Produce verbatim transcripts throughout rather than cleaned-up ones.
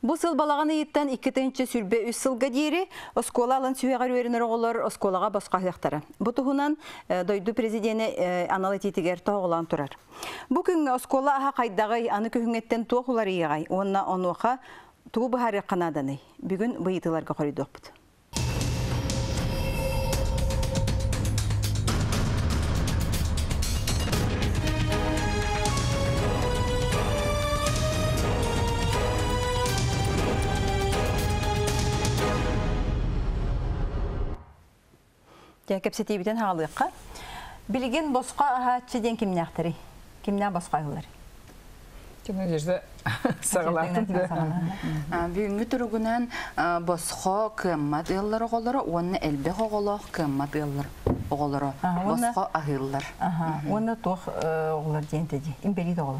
Бу сыл балаганы иттен иккетенче сүрбе үс сылга диери оскола алан сүйәгәр өренер оголор осколага баска хяктары. Бу туһунан дойду президенты аналитикер тоголан турар. Бу күнгө оскола аха кайдагы аны көһүңеттен туохулар ягай. Онна онуха туу бахары канаданы. Бүгүн быйытыларга коридокпут. Кепсетибитен халыкка билген босқа ахатчыден кимнактыры кимна босқайлар кимна жерде сагалатын бүгүнкү тургунан босқо кыммат ыйлар оголоро онны элбе оголох кыммат ыйлар оголоро босқо ахыллар онна тох оголор дентеди имбери оголор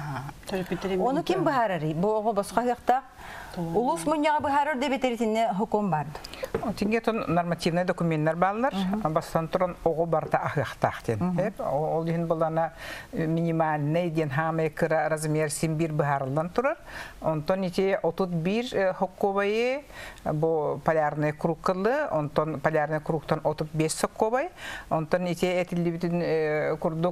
Оны ким бахарары? Бу босқа хакта улус муньяга бахарыр деп этеритинне хукум барды. Тингетон нормативный документтер баллар, бастан туран ого барда ахыктактен. Ол дин булана минимальный ден хаме кыра размер симбир бахарлан турар. Онтон ите отуз бир хукубайы бу полярный кругкылы, онтон полярный кругтан отуз беш хукубай. Онтон ите этилибитин курдук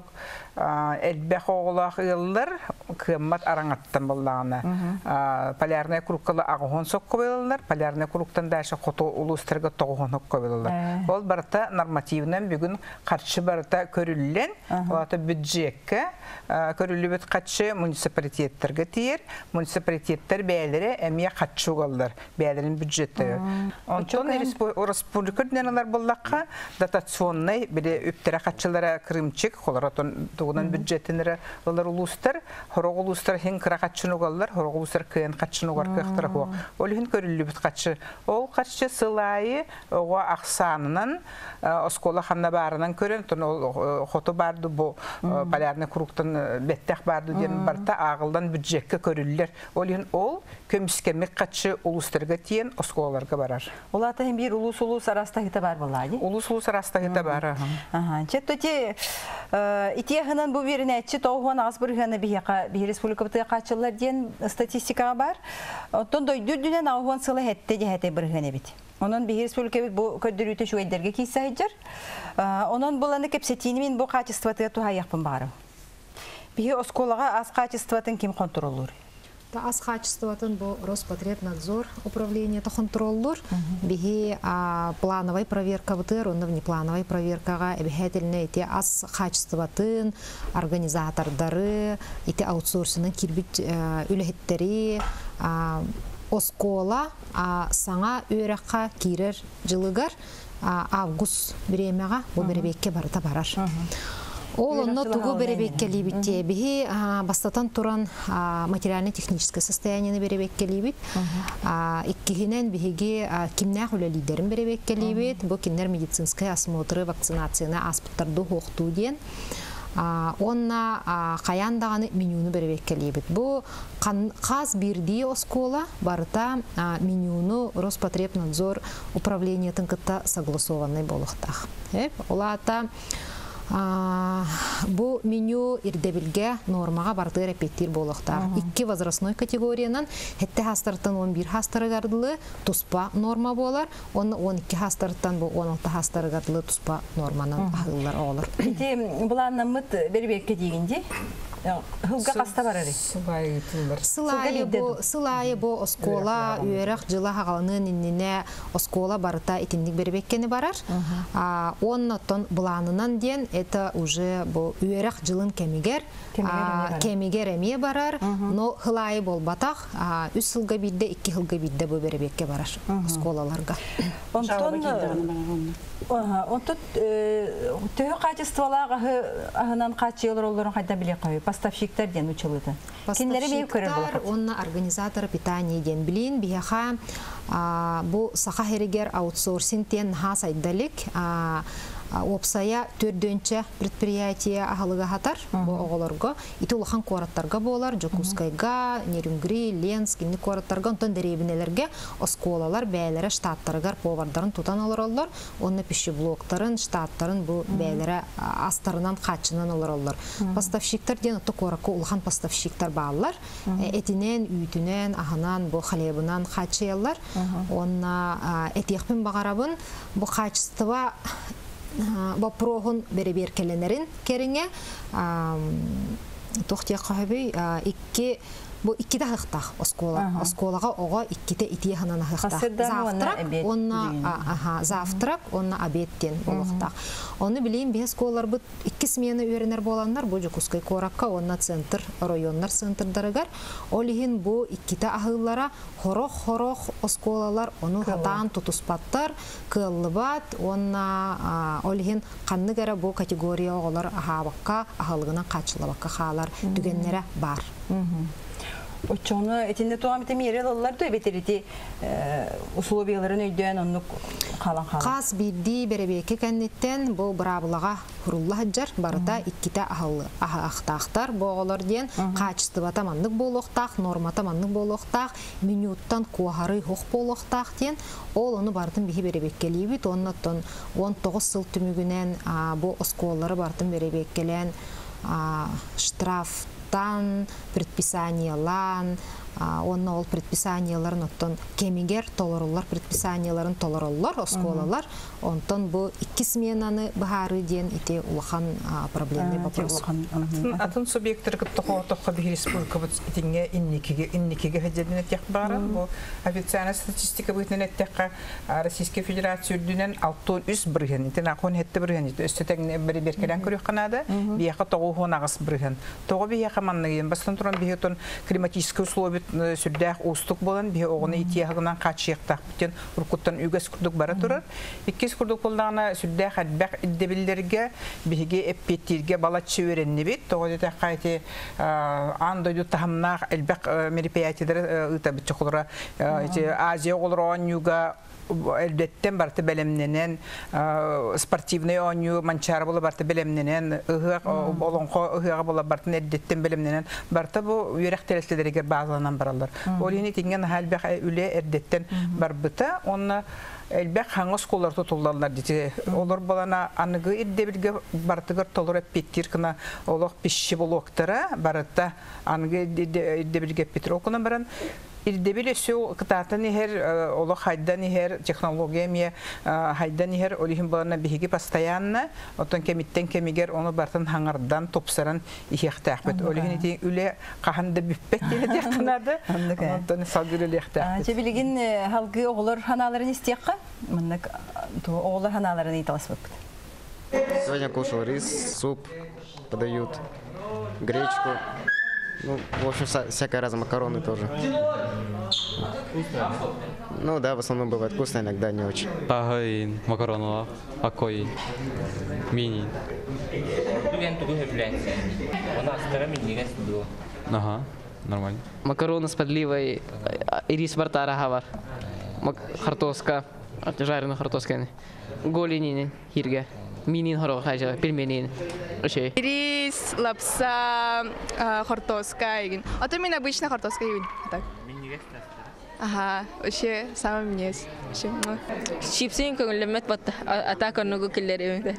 элбэх оголах ыллар кыммат араңаттан буллагана. Полярный кругкылы агон соккубайлар, полярный кругтан дальше хото улустарга тогон хукубайлар. Ол барта нормативнан бүгүн каршы барта көрүллен, ата бюджетке көрүлүбөт катчы муниципалитеттерге тиер, муниципалитеттер бәйләре эмия катчугаллар, бәйләрен бюджетте. Онтон республика дөнәләр буллакка дотационный бире үптәре катчылары Крымчык, холаратон тугунан бюджетинере алар улустар, хорог улустар хин кыра катчынугаллар, хорог улустар кыен катчынугар кыктыра хо. Ол хин көрүлүбөт катчы. Ол катчы сылайы ого аксанынан оскола ханна барынан көрөн, тон хото барды бу полярный кругтан беттек барды ден барта агылдан бюджетке көрүллер. Ол хин ол көмүскемек катчы улустарга тиен осколаларга барар. Олата хем бир улус улус араста хита бар булады. Улус улус араста хита бар. Аха. Четти итехнан бу беринечи тоогон аз бирганы бияка бир республикабыты катчылар ден статистикага бар. Оттон дойдүдүнөн агон сылы хетте жехете бирганы бит. Онон бир республикабыт бу көддүрүтө шуйдерге кийсайжыр. Онон буланы кепсетини мен бу качествоты тухаяпын барым. Бир осколага аз качествотын ким контроллор? Та аз качествотын бу Роспотребнадзор управление та контроллор. Биги плановой проверка бутыр, онда внеплановой проверкага эбехетелне эти аз качествотын организатордары, эти аутсорсинын кирбит үлехеттери оскола саңа өрөкка кирер жылыгар август биремега бу беребекке барыта барар. Ол онно тугу беребеккели битте. Бихи бастатан туран материально-техническое состояние беребеккели бит. Иккихинен бихиги кимнах үле лидерин беребеккели бит. Бу кинер медицинская осмотры, вакцинацияны аспыттарды хоқту ден. Онна каяндаганы менюны беребеккели бит. Бу каз бирди оскола барыта менюны Роспотребнадзор управление тынкытта согласованный болуктах. Олата бу меню ирдебилге нормага барды репетир болуктар. Икки возрастной категориянан хетте хастартан он бир хастарыгардылы туспа норма болар, он он икки хастартан бу он алты хастарыгардылы туспа норманын агылар олар. Эти буланна мыт бербекке дегенде хылга каста барары. Сылайы бу сылайы бу оскола үйрәк жыла хагалынын иннине оскола барыта итинник бербеккени барар. Оннотон буланынан ден это уже бу үйрәк жылын кемигер кемигер эмие барар, но хылайы болбатак үч жылга бидде икки жылга бидде бу бербекке барар осколаларга. Онтон онтот төө качестволага анан качы жылдар олорун кайда биле коюп поставщиктер ден учулуды. Киндери бейип көрөр болот. Онна организатор питания ден билин бияха бу саха херигер аутсорсинг тен хасайдалик опсая төрдөнче предприятие ахалыга хатар бу оголорго ити улахан куараттарга болар Жокускайга, Нерюнгри, Ленск инни куараттарга онтон деребинелерге осколалар бәйләре штаттарыгар повардарын тутан алыралар, онны пищеблоктарын, штаттарын бу бәйләре астарынан качынан алыралар. Поставщиктар ден отто куаракка улахан поставщиктар баалар, этинен, үйтүнен, аханан, бу халебынан качыялар. Онна этиякпен багарабын бу качество бу прогон беребер келенерин кериңе тохтия кахаби икки бу икки дахтах оскола осколага ого икките итие ханана хахтах завтрак онна аха завтрак онна обедтен болохтах оны билейин бес школалар бу икки смена үйренер боланнар бу Жокускай коракка онна центр районнар центрдарыгар олихин бу икките ахыллара хорох хорох осколалар оны хатан тутуспаттар кыллыбат онна олихин канныгара бу категория оголар ахабакка ахылгына качылабакка халар дүгеннере бар. Очону этинде туган бите мерелалар да бетерити условияларын өйдөн онну калан-калан. Кас бидди беребеке кеннеттен бу брабылага хурулла хаджар барда икките ахылы ахтахтар боголор ден качество таманлык болохтак, норма таманлык болохтак, минуттан куахары хок болохтак ден ол ону бардын бихи беребеккелибит оннотон он тогуз жыл түмүгүнен бу осколлары бардын беребеккелен штраф тан предписаниялан онна ол предписанияларын оттон кемигер толорулар предписанияларын толорулар осколалар онтон бу икки сменаны бахары ден ите улахан проблемный вопрос. Атын субъекттер кыттыгы токка бир республика бут итинге инникиге инникиге хеджеден этек бара бу официальный статистика бүтүнөн этекка Российская Федерация дүнен алты жүз бирген итен акон хетте бирген өстөтең бери беркелен көрүк канада бияка тогу нагыс бирген тогу бияка манныгын бастан туран биятон климатические условия сүрдәк устук болан бие огыны итиягынан качыктак бүтен уркуттан үгөс курдук бара турар иккис курдук болдагына сүрдәк хәтбәк иддебилләргә биге эппетиргә балачы өренне бит тогыда кайты андойду тахамнак элбәк мероприятияләр ыта бит чокулара Азия олрон юга элбеттен барты белемненен спортивный оню манчар була барты белемненен ыгы болонко ыгыга була барты элдеттен белемненен барты бу юрек телеслерге базаланан баралар. Олини тинген халбек үле эрдеттен барбыта онна элбек хаңыз коллар тотулдалар дите. Олар балана аныгы иддебилге бартыгыр толор эппеттир кына олох пишши болоктара барытта аныгы иддебилге петр окуна баран İrdebile şu kıtatını her ola haydani her teknolojiye mi haydani her olihim bana bihigi pastayanna oton kemitten kemiger onu bartan hangardan topsaran ihtiyaçbet olihin iti üle kahanda büppet diye yakınadı ondan salgılı ihtiyaç. Cebiligin halkı oğullar hanalarını isteyakka mınnak oğullar hanalarını italasıp. Сегодня кушал рис, суп подают, гречку. Ну, в общем, всякое разное, макароны тоже. Вкусно? Ну да, в основном бывает вкусно, иногда не очень. Тагын, макароны, акой, мини. Ага, нормально. Макароны с подливой, ирис бартара хавар, картошка, жареная картошка, голени, хирга. Минин хоро хайжа пельменин. Оше. Рис, лапса, картошка егин. А то мен обычно картошка егин. Так. Ага, оше самый минес. Оше. Чипсы көңүлөмөт бат. Атака ногу киллери.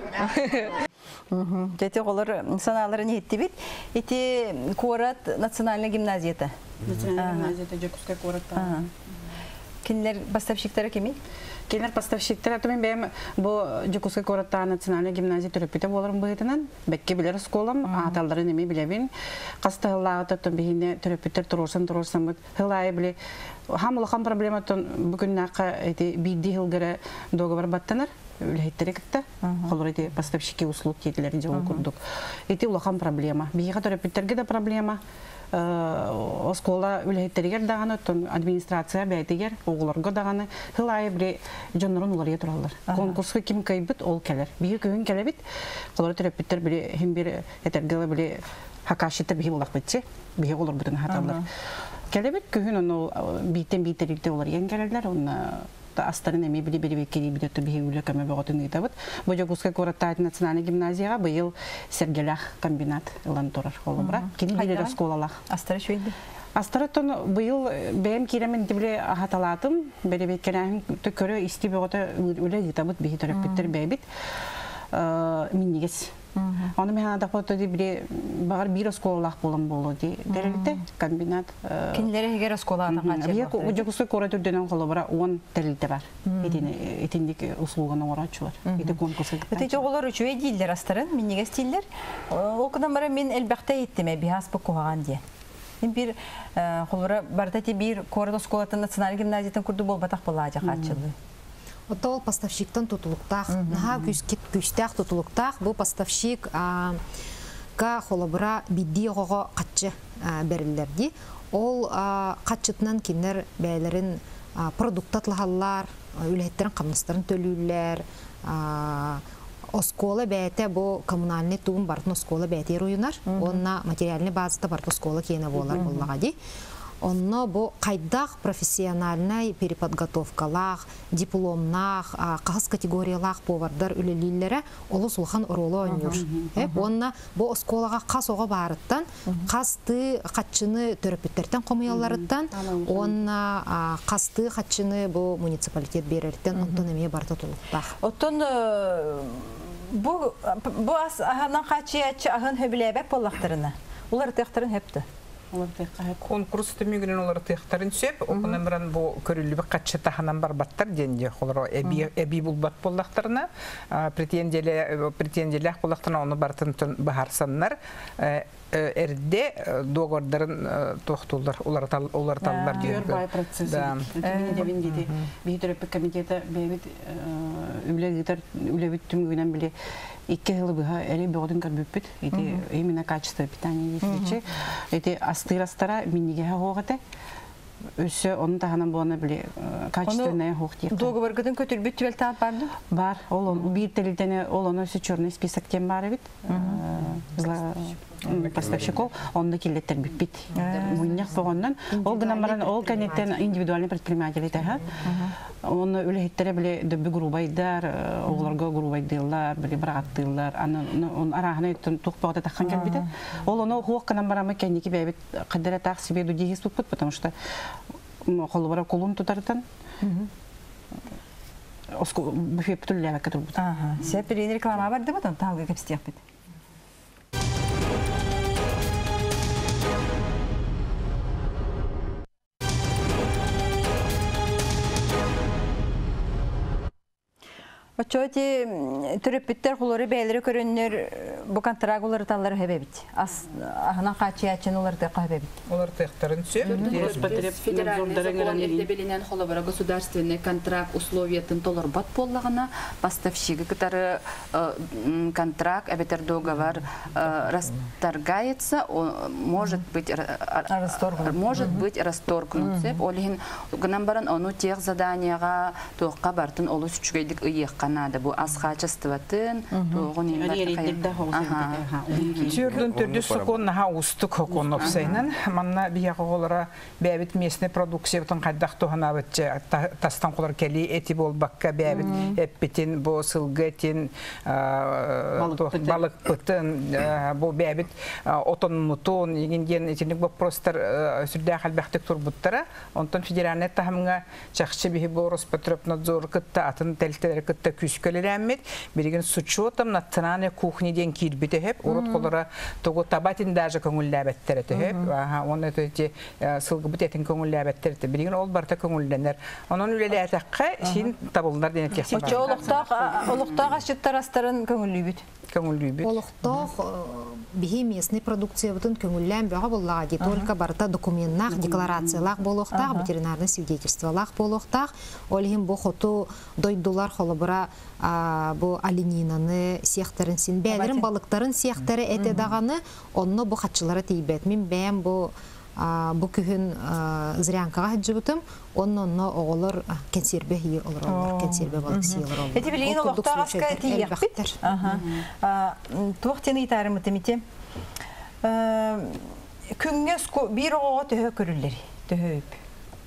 Мм. Жете олар саналарын етти бит. Эти Корат национальный гимназияда. Национальный гимназияда Жокускай Коратта. Кинлер поставщиктары кеми? Кинлер поставщиктары атымен бәм бу Жокускай Коратта национальный гимназия төрөпүтө болорун быйтынан бекке билер школам аталдарын эми билебин. Кастыгылага тоттон бихине төрөпүттөр турурсан турурсан бут. Хылай биле хамылхан проблематон бүгүннакка эти бидди хылгара договор баттанар. Үлһеттеректе холор эти поставщики услуг тетелери жол курдук. Эти улахан проблема. Бихига төрөпүттөргө да проблема. Оскола үлһеттеригер даганы тон администрация бәйтегер огларга даганы хылай бир жоннорун уларга туралар. Конкурска ким кайбыт ол келер. Бии көйүн келебит. Холор төрөпүттөр бир хим бир этергеле бир хакашыта бии булак битчи. Бии олор бүтүн хаталар. Келебит көйүн ону биттен биттерикте олар ен келерлер. Оны олохта астарын эми били били кери бидет би үле каме боготун итабыт. Бу Жокускай Кораттайт национальный гимназияга быйыл Сергелах комбинат ылан турар холобра. Кини биле школалах. Астары шөйдү. Астараттан быйыл бәем киремен дибле ахаталатым. Беребек керәһин төкөрө исти богота үле итабыт би төрөппиттер бәйбит. Э миннигес. Аны мен анда фото дибле багар бир школалах болом болу ди. Дерелте комбинат. Кинлере гер школаларга качы. Бия Жокускай Кораттайдан холобра он дерелте бар. Этини этиндик услуганы орачулар. Эти конкурсы. Эти жоголор үчүе дилдер астарын, миннигес дилдер. Ол кынан бара мен элбәктә иттеме бихас бу куган ди. Мен бир холора бардати бир кордо школатын националь гимназиятын курду болбатак булажа качылы. Отол поставщиктан тутулуктах, наха күскит күстах тутулуктах, бу поставщик ка холобра бидди ого катчы берилерди. Ол катчытынан кинер бәйләрен продуктлаһаллар, үләттерин камныстарын төлүләр, оскола бәйте бу коммунальный туым бартын оскола бәйте руйнар, онна материальный базада барты оскола кене болар боллага ди. Онно бу кайдах профессиональный переподготовкалах, дипломнах, кас категориялах повардар үлелилере олу сулхан роло ойнур. Онна бу осколага кас ого барыттан, касты катчыны төрөпүттөртөн комуяларыттан, онна касты катчыны бу муниципалитет берерден онтон эме барта толуктах. Оттон бу бу аханан качыячы ахын хөбүлебек боллактарына. Улар тектарын хепти. Конкурс төмөгүнөн олар тыяктарын сөп, окунан баран бу көрүлүбү катчы таханан бар баттар денде холро эби эби булбат боллактарына, претендияле претендиялах боллактарына оны бартын бахарсаннар. Эрде договордарын тоқтулар, олар таллар дейін. Бай процессы. Бейін дейді. Бейін комитеті бейбіт үлебіт түмігінен біле икки жылы бұға әрі бұғыдың көрбіппіт. Именно качество питания ешечі. Эти астырастара миннеге хоғыты. Өсі оның тағынан болана біле качественная хоқ дейік. Договордың көтірбіт түвел тағып барды? Бар. Bir телдене ол оны өсі черный списоктен бар бит. Поставщиков, он на килеттер бит. Муньях погоннан. Ол гынан баран ол канеттен индивидуальный предприниматель тага. Он үлехеттере биле дөббү группайдар, оларга группайдылар, биле браттылар. Аны он арахны тукпагда таккан келбиде. Ол оны хуак гынан барамы кенники бебит кадере так себе дудигис тукпут, потому что холбара колун тутартан. Оско буфе птуллева катурбут. Ага. Сепери реклама барды бутан талга кепстек бит. Очоти төрөпүттөр холору бээлери көрүнөр бу контракт улары таллары хебебит. Ас ахынан качыячын уларды кабебит. Олар тектарын сөп. Федеральный закон эрдебелинен холобара государственный контракт условиятын толорбат боллагына поставщиги кытары контракт, обетер договор расторгается, может быть может быть расторгнут. Олин гнамбаран ону тех заданияга тоққа бартын олу сүчгейдик ыйык Канада бу аз качествотын тогун Түрдүн түрдү сокон наха устук хокон опсайнан манна бия колора бәбит местный продукциятын кайдак тоханабытчы тастан колор кели эти болбакка бәбит эппитин бу сылгытин балык пытын бу бәбит отон мутон егенден этиник вопростар сүрдә халбахтык турбуттара онтон федеральный тахамга чакчы бихи бу Роспотребнадзор кытта атын телтелер кытта күскөлерәммет берген с учетом национальной кухни ден кирбите хеп урут колора того табатин даже көңүлләбәттер хеп аха оны эти сылгы битетин көңүлләбәттер берген ол барта көңүлләнер анын үлеле атакка син табылдар ден кесеп очолуктак олуктак ашыттарастарын көңүллүбүт көңүллүбүт олуктак бихи местный продукция бутын көңүллән бага буллага только барта документтах декларациялак болуктак ветеринарный свидетельстволак болуктак олхим бу хоту дойдулар холобра бу оленинаны сехтерин син бәлерин балыктарын сехтери эте даганы онно бу хатчылары тийбет мен бәм бу бу күн зрянкага жыбытым онно оголор консерве хи олор консерве балык сиелер олор эти билген олоктагаска тийяктыр ага туактен итарым темите күнгөс бир ого төһө көрүллери төһөп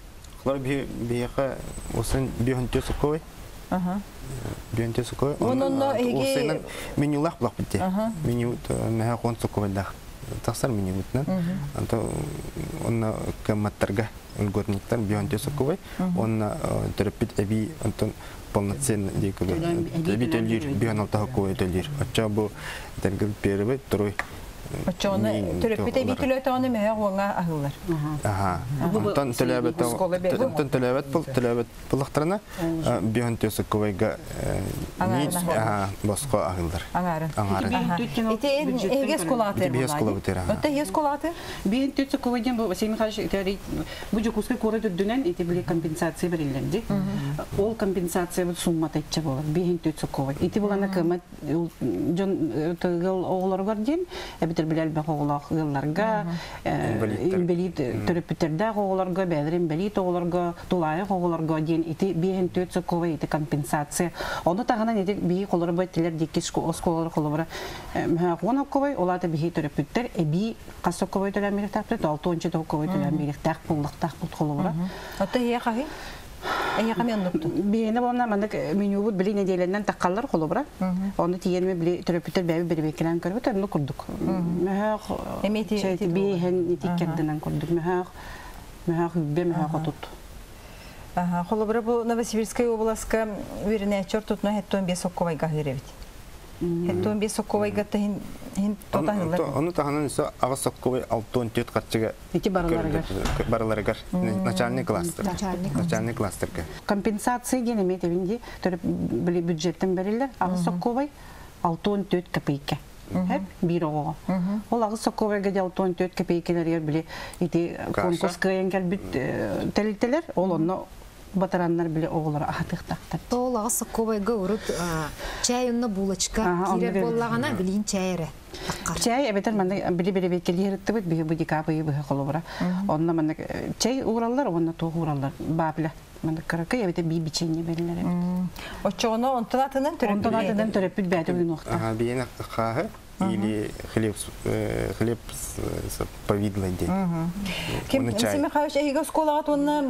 Бар бияка осын бионтё сокой. Ага. Бионтё сокой. Онно эге менюлах блак бите. Меню меха кон сокой да. Тахсар меню битнен. Анта онна каматтарга өлгөрниктер бионтё сокой. Онна терапит эби антон полноценный дикобы. Эби төлир бионалта сокой төлир. Ача бу тергел перебе трой. Очоны төрөпүтэ битилөтө аны мэ оңа агылар. Аха. Тон төлөбөт тон төлөбөт бул төлөбөт булактарына бионтё сокойга нич аха боско агылдар. Аңарын. Аңарын. Ити эге сколаты. Бие сколаты. Отта эге сколаты. Бионтё сокойден бу семи хаш тери бу жукуска коры дүнен ити биле компенсация берилди. Ол компенсация бу сумма тече болот. Бионтё сокой. Ити булана кымат жон тыгыл оглоргор ден битер билел бе оглох йылларга инвалид терапевтердә оглорга бәдер инвалид оглорга тулай оглорга ден ити бионтё сокой ити компенсация. Оны тагынан ити би колор бәтләр дикиш осколор колора. Ма гона кой олата би терапевтер эби касокой төләм миртапты алтынчы токой төләм миртак булдык так бут колора. Отта я каги Эйя камен доктор. Бейне болна мандык меню бут били неделеннен таккаллар колобра. Оны тиенме били терапевтер бәби бербекелән көрбөт, аны курдук. Мәһә эмети чәйти бейһен итиккәдән курдук. Мәһә мәһә бе мәһә катут. Ага, колобра бу Новосибирская областка верне чертутно хеттон бесокковай гахиревит. Хеттон бесокковай гатта хин хин тотанылар. Оны таханын со агасокковай алтын төт катчыга ити бараларга. Бараларга начальник кластер. Начальник кластер. Компенсация дене метевинди төрөп били бюджеттен берилер. Агасокковай алтын төт копейка. Hep bir o. Ola sokova gece altın töt kepeykeler bile iti konkus kıyan gel bit teliteler olonno батараннар биле оголар ахтыктактар. Тола сокова гөрүт чайынна булочка кире боллагана билин чайре. Чай эбетер манда били били бекелеритти бит бу дикапы бу холобра. Онна манда чай ураллар, онна то ураллар бабле. Манда карака эбете би бичене беллер. Очоно онтонатынан төрөп. Онтонатынан төрөп бит бәтү нокта. Ага, биена хахы или хлеб хлеб с повидлой день. Ким симе хавш эйга сколат онна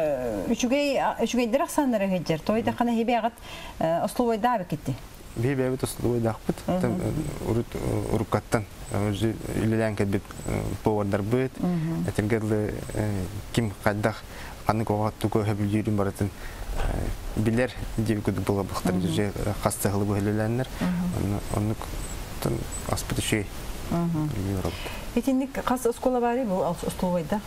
үчүгей үчүгей дираксаннары хеджер. Тойда кана хебегат ословой дабы кетти. Би бебет ословой дакпыт. Урут урукаттан уже илелен кебет повардар бит. Этергеле ким каддах аны когат туко хебилдирим баратын. Билер дивгуд була бахтар же хастагылы бу хеленнер. Оны аспыты şey. Etinlik kas oskola bari bu Ostolovoyda.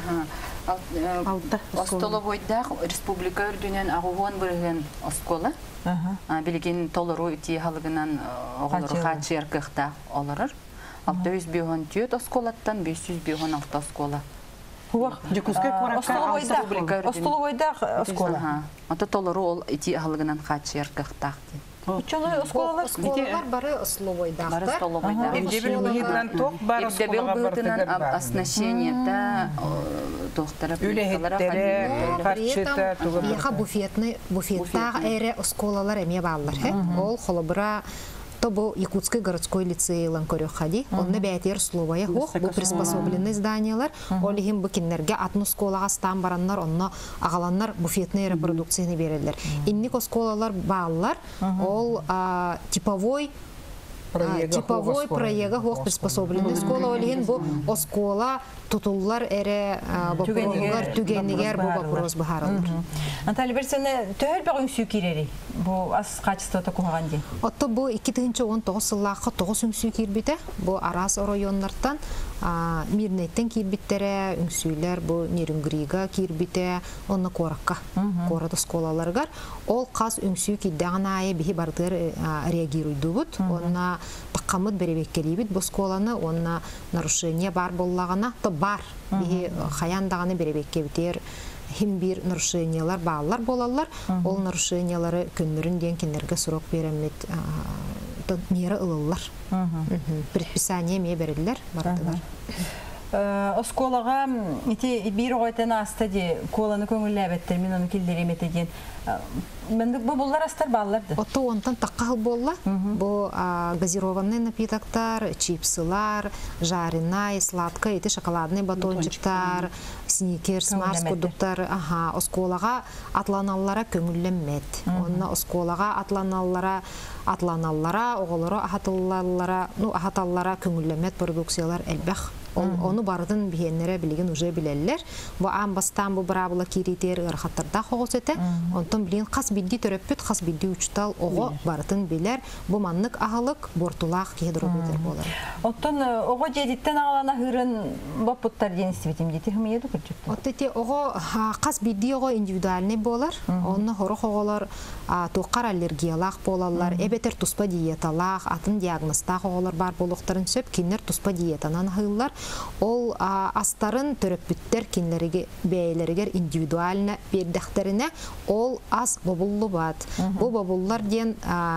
Ага. Ostolovoyda республика өрдүнен агугон бирген оскола. Ага. Билген толору ити халыгынан оголору хачеркыкта олорор. алты жүз бион түйөт осколаттан беш жүз бион алты оскола. Хуак жукускай корака Остологойда оскола. Ата толору ол ити халыгынан хачеркыкта. Ученые осколалар осколалар бары Остологойда. Бары Остологойда. Дебил бигиден ток бар осколага бар. Оснащениеда доктора үлехеттере, харчета, тугу. Яха буфетный буфеттаг эре осколалар эме баллар. Ол холобра то был Якутский городской лицей Ланкорёхади. Он на бәйтер словая хох, бу приспособленный зданиялар. Олихим букиннерге атну сколага стан бараннар, онна агаланнар буфетный репродукцияны берелер. Инник осколалар баллар, ол типовой типовой проега хох приспособленный скола. Олихим бу оскола тутуллар эре бопоролар түгенигер бу вопрос бахаралар. Антали берсене төл багын сүйкирери. Бу ас качеството куган ден. Отто бу эки миң он тогуз сыллакка тогуз үңсүү кирбите. Бу арас районнардан Мирнеттен кирбиттере үңсүйлөр бу Нерингрига кирбите, онна коракка. Корада сколаларгар. Ол каз үңсүү киддаган айы бихи бардыр реагируйдубут. Онна таккамыт беребеккелибит бу сколаны, онна нарушение бар боллагана то бар. Бихи хаяндаганы беребеккебитер. Хим бир нарушениялар баалар болалар. Ол нарушениялары күннөрүн ден кинерге срок беремет мера ылылар. Предписание ме берилер бардылар. Осколага ити бир ойдан аста ди коланы көңүлләбеттер мен аны килдеремете ден. Мендик бу буллар астар балларды. Ото онтан таккал болла. Бу газированный напитоктар, чипсылар, жареный, сладкий, эти шоколадный батончиктар, сникерс, марс продукттар, ага, осколага атланаллара көңүлләммет. Онна осколага атланаллара атланаллара, оголоро ахатыллаллара, ну ахаталлара көңүлләммет продукциялар элбэх. Onu bardın bihenlere bilgin uje bileller. Bu ambastan bu brabla kiriter ırxatlarda xoğus ete. Ondan bilin qas bildi töröpüt, qas bildi uçtal oğu bardın biler. Bu manlık ahılık bortulaq hidrobidir bolar. Ondan oğu jeditten ağlana hırın baputtar den istibitim deti hımıyedu kırcıktı. Otete oğu qas bildi oğu individualne bolar. Onu horu xoğular toqar allergiyalaq bolallar. Ebeter tuspa diyetalaq, atın diagnostaq oğular bar boluqtарын söp kinler tuspa diyetanan hıyıllar. Ol astарын төрөппүттер кинлерге бәйләргә индивидуална бердәхтеренә ол аз бобуллу бат. Бу бобуллар дигән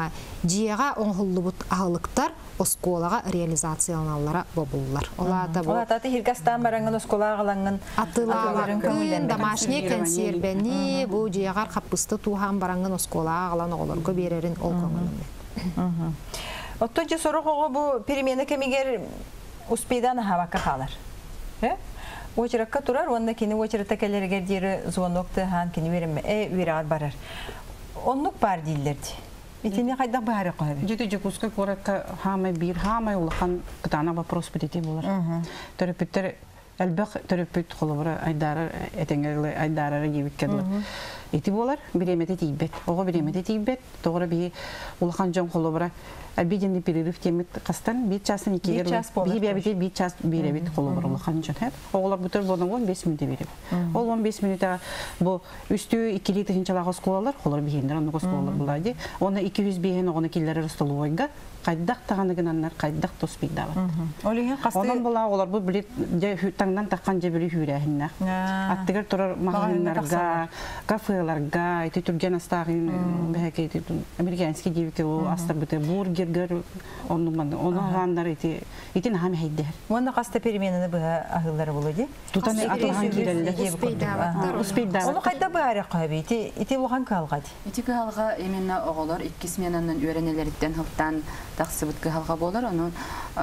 җыяга оңгыллы ахылыктар осколага реализацияланалара бобуллар. Олата бу. Олата тиргастан баранган осколага аланган атыларын домашний консервени бу җыягар капысты туган баранган осколага алан огларга берерин ол көңүлүм. Оттонча сорого бу перемена кемигер успейдан хавака халар. Э? Очракка турар, онда кини очракта келерге дири звонокты хан кини берем э вират барар. Оннук бар дилерди. Итини кайда бары койбу. Жете жекуска коракка хамай бир хамай улахан кытана вопрос битети болар. Терапевттер элбек терапевт холобра айдары этеңерле айдары жибиккедлер. Ити болар биремете тийбет. Ого биремете тийбет. Тогра би улахан жон холобра Обеденный перерыв темит кастан бит часын икигер би бебите бит час биребит холобра улахан жон хет. Оглар бутер болон он беш минут берип. Ол он беш минутта бу үстү эки литр хинчалага сколалар, холор бихендер аны сколалар булады. Оны эки жүз бehen огоны киллер столовойга кайдак таганыгынаннар кайдак тоспийда бар. Олиген касты. Онан була олар бу билет таңдан таккан же били хүрәһиннәр. Аттыгар турар магазиннарга, кафеларга, ити турген астагын бәһәкәйти американский дивке о астар бите бургергер оннан онан гандар ити итин хам хайдер. Монда касты переменаны бу ахыллары булды. Тутан атылган кирелле. Успейда. Оны кайда бары кайбы ити ити булган калгады. Ити калга именно оголор икки сменанын үйренелерден хылтан тақсыбыт калга болар. Анын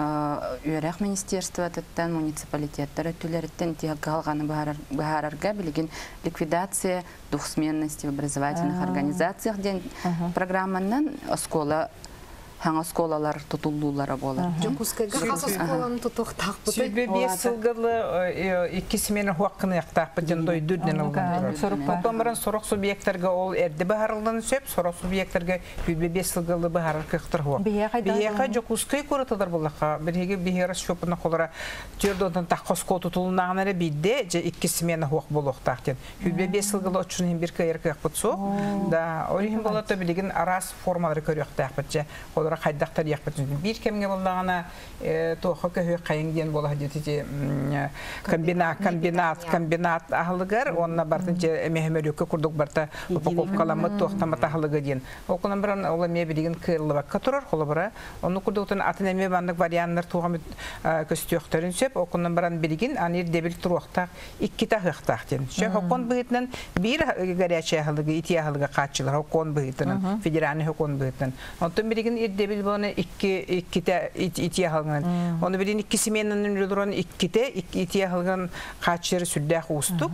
үйрәк министерствотан муниципалитеттер өтүләрден ити калганы баарарга билген ликвидация двухсменности в образовательных организациях ден программанын оскола Хаңа сколалар тутуллулары болар. Жокускайга хас сколаны тутуктак бут. Сүбе беш жылгылы икки смены хуаккыны яктак бутен дой дүрден алган. Потомран сорок субъекттерге ол эрде баһарлын сөп, сорок субъекттерге сүбе беш жылгылы баһар кыктыр хуак. Бияка жокускай көрөтөдөр булака. Биреге бихера шопуна колора жөрдөн таккоско тутулунаганары бидде же икки смены хуак болуктак ден. Сүбе беш жылгылы очунун бир кайркак бутсу. Да, орихин болото билген арас формалары көрөктак бутча. Хайдақтар яқпытын. Bir кемге болдағана тоқы көй қайыңден бола деді комбинат, комбинат, комбинат ағылығыр. Онына бартын мәхемелөкі күрдік барта упаковкаламы тоқтамат ағылығы ден. Оқынан бірін ола мебелеген кырлы баққа тұрар, қолы бұра. Оны күрдіктің атын әме бандық варианлар туғамы көстіөқтарын сөп. Оқынан бірін білген анер дебіл тұруқтақ, иккіта ғықтақ ден. Шөп оқон бұғытынан бір горячий ағылығы, ити ағылығы қатшылар, оқон бұғытынан, федеральный оқон бұғытынан. Онтын білген дебил боны икки икките ития халган. Оны билин икки семеннен үлдөрөн икките ития халган качыр сүддә хустук.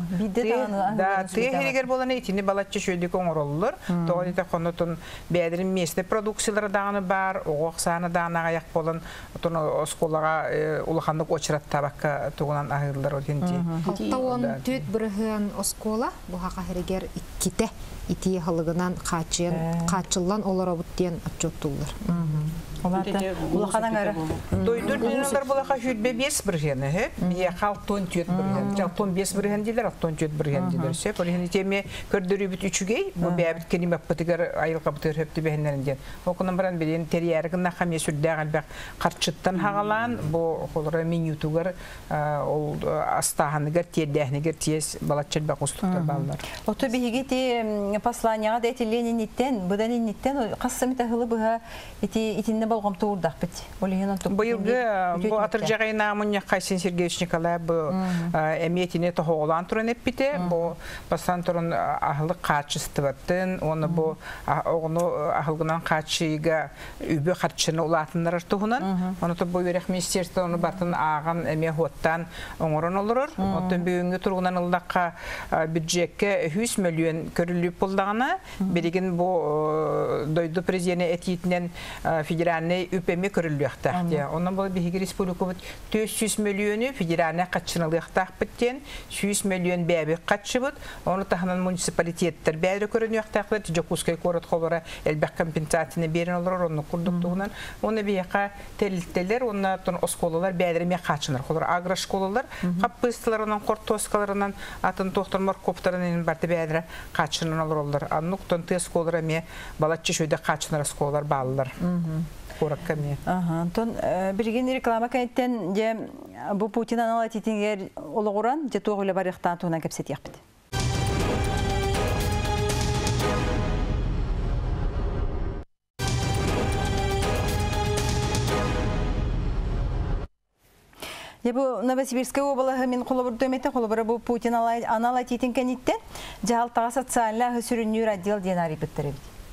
Да, техникер боланы итини балаччы шөйдүк оңороллор. Тоғыта конотун бәдерин месте продукциялары даганы бар, оғсаны дагына аяк болон, отон осколага улахандык очрат табакка тугунан агырлар оденти. Тауын төт бирген оскола бу хака херегер икките ития халгынан качын, качыллан олар буттен отчоттулар. Улахадан ары. Дойдур динлер булака хүлбе беш биргене, хе? Я халтон төт бирген. Жалтон беш бирген дилер, алтон төт бирген дилер. Се, борген теме көрдөрү бит үчүгей, бу бәбит кенимак битигер айылга битер хепти бехнеринде. Окунан баран билен терьяргына хаме сүрдәгән бак карчыттан хагалан, бу холора минютугер ол астаханыгер тедәһнигер тиес балачыл бак устуктар баллар. Ото биге те посланияга да этиленниттен, будан инниттен кассамита хылы буга ити итинне болгом туурдак бит. Олиһинен тук. Быйылгы бу атыржагайна Мунья Кайсин Сергеевич Николаев бу эмиетине тоголан туран эппите. Бу бастан туран ахлык качестватын, оны бу огну ахылгынан качыга үбө катчыны улатындар тугунан. Оны то бу берек министерство оны бартын аган эме хоттан оңорон олорор. Оттон бүгүнгү тургунан ылдакка бюджетке yüz миллион көрүлүп булдагына береген бу дойду президенти этитинен федеральный үпеме көрүлүктак. Ондан бул биги республика төрт жүз миллиону федеральный катчынылыктак биттен жүз миллион бәбек катчыбыт. Оны таханан муниципалитеттер бәйре көрүнүктаклар Жокускай корот холора элбек компенсацияны берен олор оны курдуктугунан. Оны бияка телилтелер, оны тон осколалар бәйреме катчыныр. Холор агрошколалар, каппыстыларынан кортоскаларынан атын токтор морковтарынан барты бәйре катчынын олорлар. Аннуктон тесколара ме балаччы шөйдө катчыныр сколалар баллар. Кораккаме. Ага, тон бирген реклама кенттен же бу Путин аналитингер ологуран же тогылы барыктан туна кепсет япты. Я бу Новосибирская области мен колобур дөмете колобур бу Путин аналитин кенттен жалтага социальный сүрүнүр отдел денари биттер.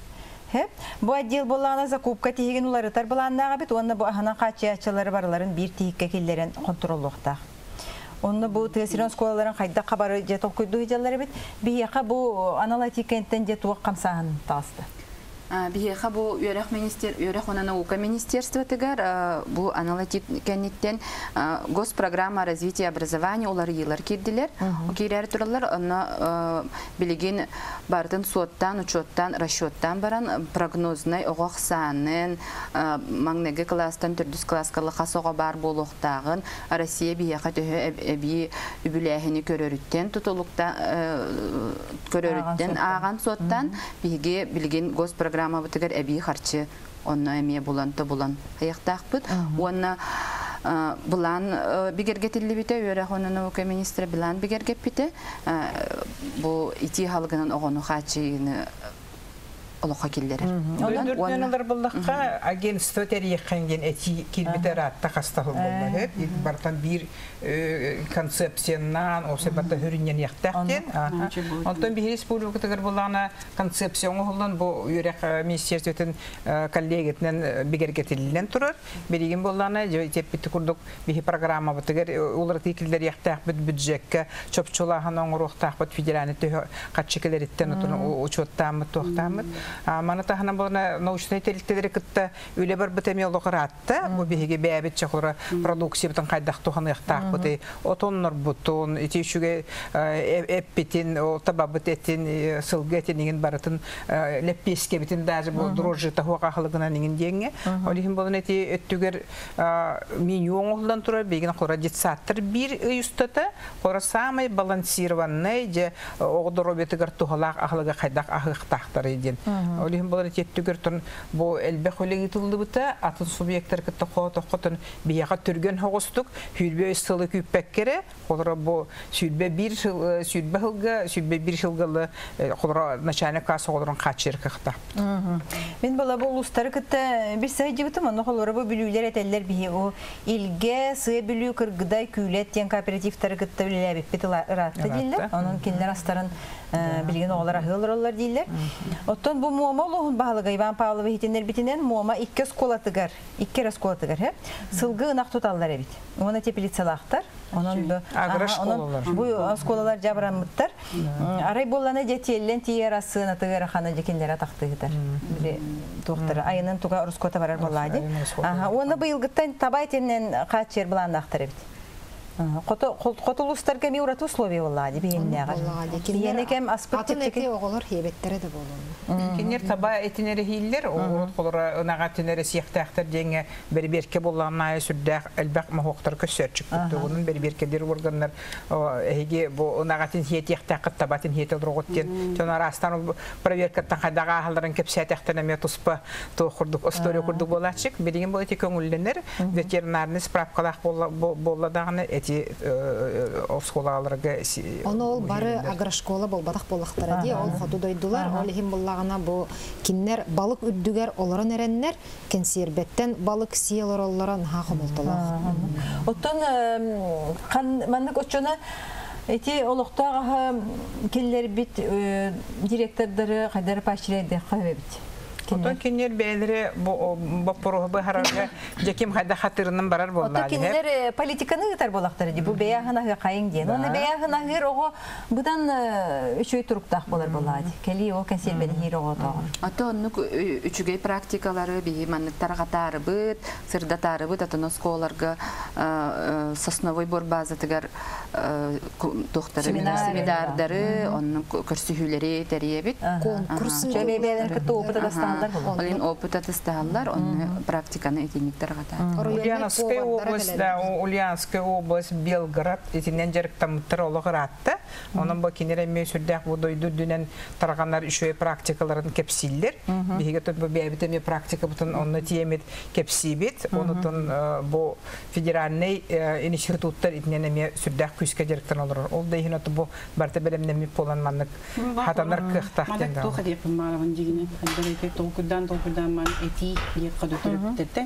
Бу отдел болана закупка тиген уларытар буланнага бит, онны бу ахана качыячылары барларын бир тиикке келлерен контроллукта. Онны бу тесирон сколаларын кайда кабары же токуйду хижалары бит, бияка бу аналитик кенттен же туак камсахан тасты. Бияка бу Юрах министер, Юрах наука министерство тегар бу аналитик кенттен госпрограмма развития образования улар йылар кирдилер. Кирер туралар аны билеген бардын соттан, учеттан, расчеттан баран прогнозный огаксанын маңнеге класстан төрдүс класскалы касога бар болуктагын Россия бияка төһө эби үбүлэхини көрөрүттен тутулукта көрөрүттен аган соттан биге билген госпрограмма Программа бутыгар эби харчы онна эмие буланты булан аяктакпыт. Онна булан бигергетилли бите Юрах наука министри билан бигергеп бите. Бу ити халыгынын огону хачыны олоқа келдерер. Дөрдөнөлөр буллакка агентство терихенген эти кирбитератта кастагыл булды. Бартан бир концепциянан, осе барта хүрүнен яктактен. Онтон бир республикатыгар булана концепцион олдан бу Юрах министрликтен коллегитнен бигергетилен турар. Береген булана жепти курдук бир программа бутыгар улар тикилдер яктак бюджетке чопчулаган оңуруктак бут федеральный катчыкелерден отун учоттамы токтамы. Мана тахана болна научный телителери кытта үле бар битеме лоқаратта бу биге бәбит чакыра продукция битен кайдак туханыктак бути отоннор бутун итишүге эппитин табабыт этин сылгетинин баратын леппеске битин даже бу дрожжи тахуга халыгына нигин деңге олихин болна эти өттүгер меню оңолдан тура беген кора жетсаттыр бир юстата кора самый балансированный же огдоробетигер тухалак ахлыга кайдак ахыктактар иден Олихин болар теттүгер тон бу элбек олеги тылды бута атын субъекттер кытта кото котон бияга түргөн хогостук хүлбө ыстылы күппеккере колора бу сүлбе бир сүлбе хылга сүлбе бир хылгалы колора начальник касса колорон качыр кыкта. Мен бала бу улустары кытта бир сай жибитим аны колора бу билүүлер этеллер бии о илге сы билүү кыргыдай күлет тен кооперативтер кытта билебик битила ратты дилер. Анын кинлер астарын билген оглар ахылырлар дилер. Оттон бу муама улугун баалыга Иван Павлова хитенер битинен муама икки сколатыгар, икки расколатыгар, хеп. Сылгы ынак туталлар эбит. Оны теплицалактар, онун бу агрошколалар. Бу сколалар жабырамыттар. Арай боллана жетеллен тиерасына тыгара хана жекенлер атактыгытар. Биле доктор айынын туга рускота барар боллади. Аха, оны быйылгыттан табайтенен качер буландактар эбит. Котулустар кеми урат условия боллади бейиннега. Яне кем аспектики оголор хебеттере де болон. Кинер таба этинери хиллер, орот колора ынага тенери сыяктактар деңе берберке болганнай сүрдәк элбак махоктар көсөрчүк бүтү. Унун берберкелер органнар эге бу ынага тен сыяктак табатын хетел роготтен. Жана растан проверкаттан кайдага халдарын кепсәтактан эме туспа то курдук история курдук болачык. Берген бу эти көңүлленер ветеринарный справкалак болладаганы эти осколаларга Оны ол бары агрошкола болбатақ болақтыра де, ол хоту дойдулар, ол хим боллағына бұл киннер балық үддігер оларын әреннер, кенсербеттен балық сиелор оларын хақы болтылақ. Оттон, маннык очона, эти олықтағы келлер бит директордары қайдары паширайды қабы бит? Отон кинер бәйләре боппору бахарга жаким хайда хатырынан барар булды. Отон кинер политиканы гытар булактыр ди. Бу бәяхына кайын ди. Оны бәяхына гыр ого будан үчөй туруктак болар булады. Кели о консервен хир ого та. Отон үчүгей практикалары би манныктар катары бит, сырдатары бит атон сколарга сосновой борбаза тегер доктор семинардары, onun көрсүхүлери теребит. Конкурс жабебелер кытты опыта дастан Олин опыт атысталар, он практиканы этинниктер ката. Ульяновская область, да, Ульяновская область, Белгород, этинен жерик тамыттар ологыратты. Onun bu kinere mesurdaq bu doydu dünen tarğanlar üçe praktikaların kepsiller. Bihiga tot bu bebitemi praktika butun onu tiyemet kepsibit. Onutun bu federalney inşirtutlar etnene mesurdaq küske jerikten olur. Ol da hin bu barta belemnemi polanmanlık hatanlar kıhtaqten. Madak toqa diyapım mağlavan jigine. Haddarete toquddan toquddan man eti yaqadu turuptette.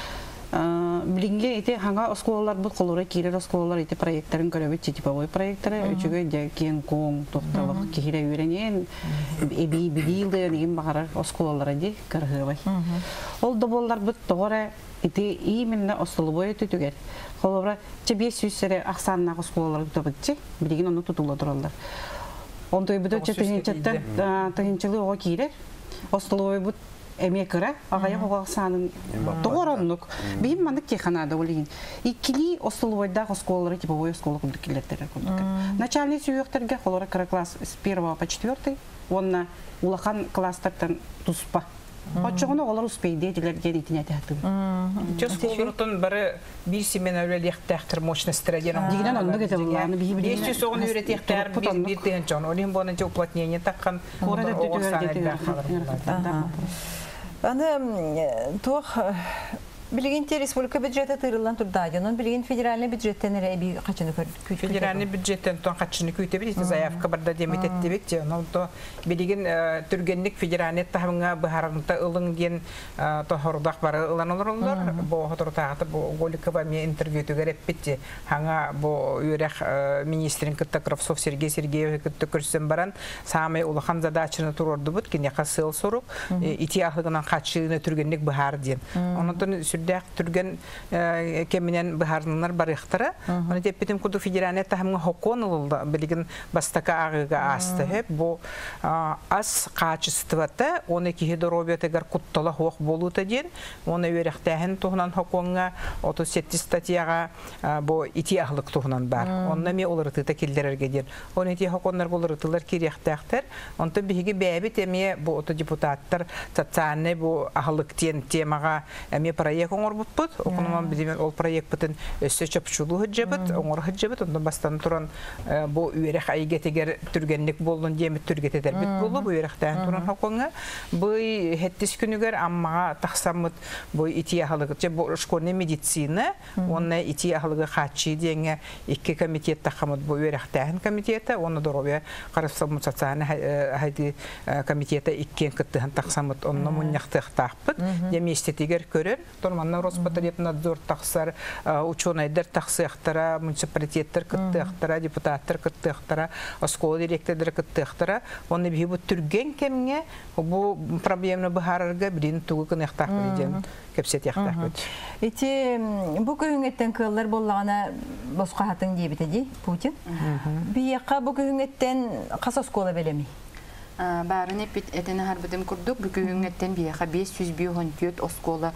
Билинге эти ханга осколалар бу колора кирер осколалар эти проекттарын көрөбүт типовой проекттары үчүгө жакен кон токтолук кире үйренен эби билилде деген багарар осколалар ди каргыбай. Ол доболлар бут тогора эти именно осколобой түтүгер. Колора чебес сүсере аксанна осколалар түтүбүтчи билигин ону тутулла туралар. Онтой бут четинчеттен тыгынчылы ого кирер осколобой бут эмекера агая гоғсанын тоғороннук бим мандык теханада олин икили остоловойда осколары типовой осколы кулдыкилеттер кулдык начальный сүйөктерге холора кара класс с первого по четвёртый онна улахан класстардан туспа Очоғыны олар успейді делерден итіне тәхтім. Жос қолыртын бары бір семен әулелі әқтәқтір мощностыра деном. Дегенен онды кетіп олағыны бейі білейін. Есі соғын үйреті әқтәр бір деген жон. Олен бұны жо уплотнение таққан оғырсан әдді. Аны тоқ Билигинте республика бюджеты тырылан турдады. Он билигин федеральный бюджеттен эби качаны күтүп. Федеральный бюджеттен тон качаны күтүп бит. Заявка барда демет эттибит. Но то билигин түргенлик федеральный тахынга бахарында ылынген тохордак бар ылан олорлор. Бу хотортагы бу голикова мен интервью түгәреп битти. Ханга бу үрәк министрин Кыттакровсов Сергей Сергеевич Кыттакөрсен баран самый улахан задачаны турорду бут. Кине касыл сорук. Ити ахыгынан качыны түргенлик бахар ден. Онтон Дәк түрген кеминен бахарнылар барыхтара. Оны деппетим куду федеральный тахымга хокон улды. Билигин бастака агыга асты. Бу ас качествата, оны кихи доробиятыгар куттала хоқ болута ден. Оны өректәхін туғынан хоконга отуз жети статьяға бу ити ахлык туғынан бар. Онна ме олырытыта келдерерге ден. Оны ити хоконлар болырытылар керектәхтер. Онты биһиги бәбит эме бу ото депутаттар социальный бу ахлык тен темага эме проект оңор бутпут, окунуман бидимен ол проект бутын өссө чөпчулу хыджабыт, оңор хыджабыт, ондан бастан туран бу үйрек айгетегер түргенлик болдун демит түргетедер бит болу, бу үйректен туран хоконга, бу хеттис күнүгер аммага тахсамыт бу ити ахалыгы, же бу школьный медицина, онна ити ахалыгы хатчы деңе икки комитет тахамыт бу үйректен комитета, оны доробия карасамыт социальный хайди комитета иккен кыттыхан тахсамыт, онна муньяктык тахпыт, деместетигер көрөр, Торманна Роспотребнадзор тахсар, ученыйдар тахсыяқтара, муниципалитеттер кыттыяқтара, депутаттар кыттыяқтара, оскол директорлар кыттыяқтара. Оны бихи бу түрген кемге бу проблемны бахарарга билин тугу кынаяқтақ билиден кепсет яқтақ бит. Ити бу көңеттен кыллар боллагана босқа хатын дейбите ди Путин. Бияққа бу көңеттен қас оскола белеми? Барын эпит этене харбытым курдук, бу көңеттен бияққа бес жүз он төрт оскола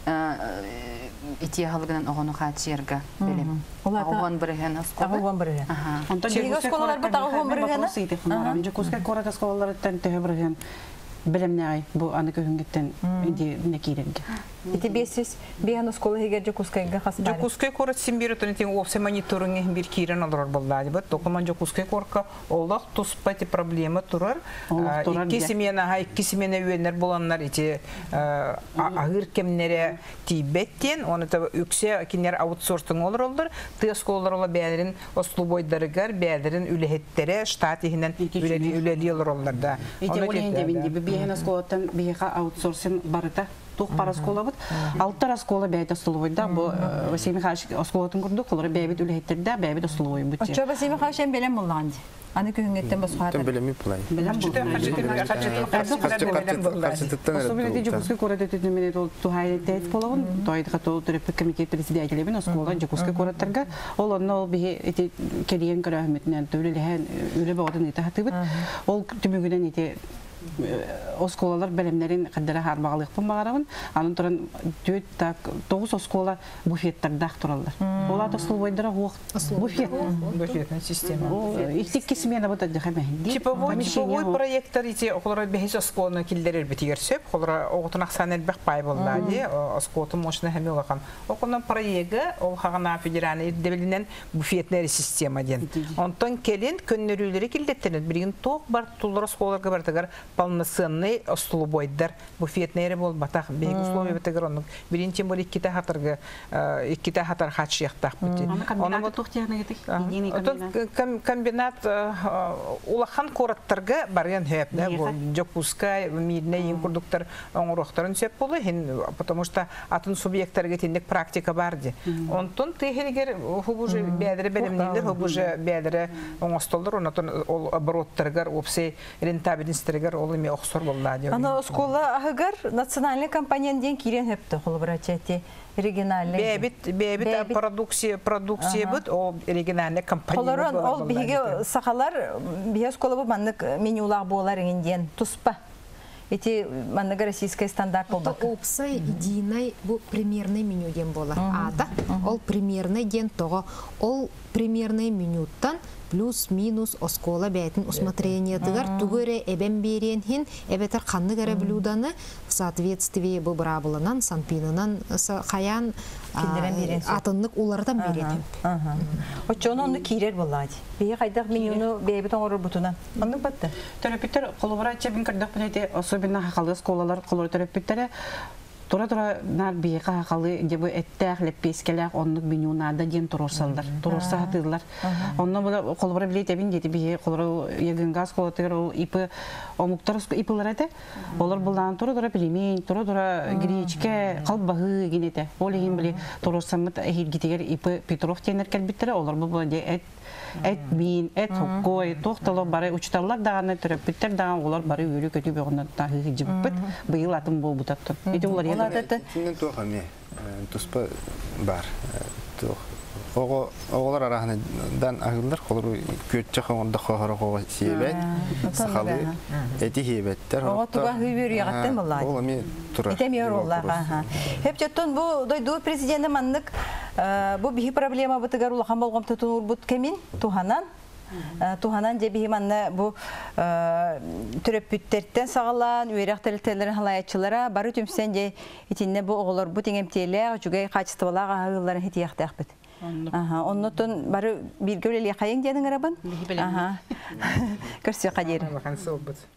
ити халыгынан огону хатчерга белем. Огон бирген оскола. Огон бирген. Онтон осколалар бу тагы огон бирген. Жокуска кората осколалар тен те бирген. Белемнәй бу аны көһүнгеттен инде некиренге. Ити бесис биан оскола хигер Жокускайга хасбар. Жокускай корат симбиротон тен опсе мониторинг бир кирен алар буллады. Бат документ Жокускай корка Оллах туспати проблема турар. Икки семена ха икки семена үеннер буланнар ити агыр кемнере тибеттен, оны та үксе кинер аутсорсинг олар олар. Ты осколалар ола бәдерин ослубойдарыгар, бәдерин үлехеттере штат ихинен үлели үлели олар оларда. Ити олен дебинди биен осколаттан биега аутсорсинг барыта. Тух пара школа бут. Алтар школа бәйт остолойда бу Василий Михайлович школатын курду, колор бәйбит үлехеттерде бәйбит остолой бут. Очо Василий Михайлович эм белем булганды. Аны көңгеттен босхар. Тем белеми плай. Белем булган. Особенно Жокускай корат этнемене тол тухай тет полон, тойд хатол төрөп комитет председателебин школа Жокускай кораттарга ол онно би эти келиен көрөмөтнөн төлөлөһөн үле бодун ите хатыбыт. Ол түмүгүнөн ите осколалар белемнерин каддара харбагалык булмагарабын. Анын туран дүт так тогуз оскола буфеттарда туралар. Олар тоскол бойдара буфет. Буфетная система. Икки смена вот это хэмэ. Типовой типовой проекттар ити околора бехис осколна килдерер битигерсеп, околора оготунак санел бек пай боллады. Осколтун мощный хэмэ олакан. Околна проекты ол хагана федеральный дебелинен буфетная система ден. Онтон келин көннөрүлөрү килдеттерет. Бирин ток бар тулдар осколарга бартагар полноценный остолбойдар буфетнери бол батах бег условия бетегронук бирин тем более кита хатарга кита хатар хатшыяктак бути. Оны тохтягына кетик. Комбинат улахан кораттарга барган хеп да Жокускай мидне ин продуктор оңорохтарын сеп болу хин потому что атын субъекттарга тендек практика барды. Онтон технигер хубуже бедре белемнилер хубуже бедре оңостолдор онтон ол обороттарга опсе рентабельностьтер олыми оксор боллады. Ана школа агар национальный компаниян ден кирен хепте холбрачети региональный. Бебит бебит продукция продукция бут о региональный компания. Оларон ол биге сахалар бие школа бу маннык менюлар болар инден туспа. Эти маннык российский стандарт болдак. Опса единый бу примерный меню ден болар. Ата ол примерный ден того ол примерный менютан плюс-минус оскола бәйтін усмотрение тыгар тугыре эбен берен хин эбетер қанны гәрі блюданы в соответствии бұл брабылынан, санпинынан қаян атынлық улардан берен. Очоны оны кейрер болады. Бейі қайдақ менюны бәйбет оңырыр бұтынан. Оның бәтті? Терапевтер қолыбыра чебін кірдік біледі, особенно хақалы сколалар қолыр терапевтері Тура-тура нар бейқа хақалы дебі әттәқ ләппескеләқ онлық менюнада ден тұрорсалдар, тұрорса хатылар. Онны бұда қолыбыра білет әбін деті бейе қолыбыра егінғаз қолатығыр ол ипы омуқтар ипылар әті. Олар бұлдан тура-тура пелемень, тура-тура гречке, қалбағы генеті. Ол еген біле тұрорсамыт әхелгетегер ипы Петров тенер кәлбеттері. Олар бұл бұда әт әт мин, әт хоккой, тоқталы бары учталар дағаны терапевттер даған олар бары өрі көті бөғынат тағы жібіппіт. Бұйыл атын бол бұтаттыр. Синен тух ами туспа бар. Ого оголар арахнадан агылдар колор көтчө хонда хохорого себет. Сахалы эти хебеттер. Ого туга хүйбөр ягаттан буллай. Ол ами тура. Итемер оллага. Хеп жаттон бу дойду президенти маннык бу бихи проблема бутыгар улахан болгом тутунур бут кемин туханан Туханан жебихи манна бу төрөпүттерден сагалан, үйрек телтелерин халаячылара бары түмсен же итинне бу оголор бу теңемтеле жугай качестволага агылларын хитияктак бит. Аха, оннотон бары бир гөлеле кайын дедиң арабын? Аха. Көрсө кадир.